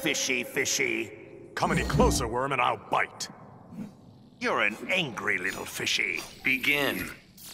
fishy fishy. Come any closer, worm, and I'll bite. You're an angry little fishy. Begin.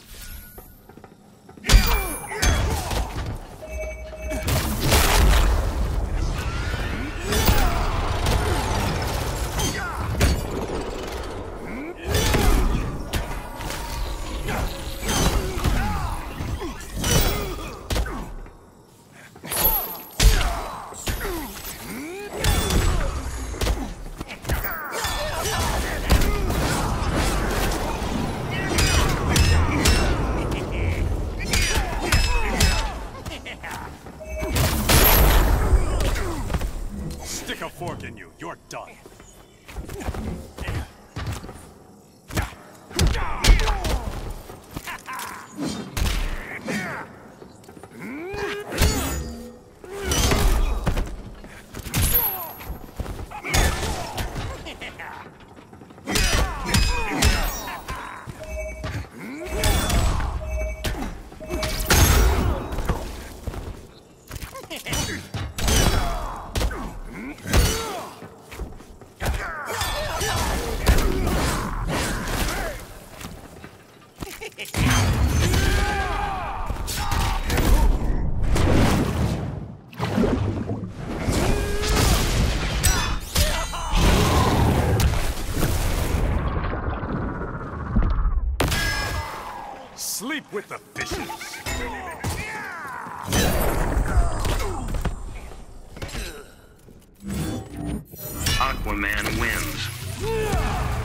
Stick a fork in you. You're done. Sleep with the fishes. Aquaman wins.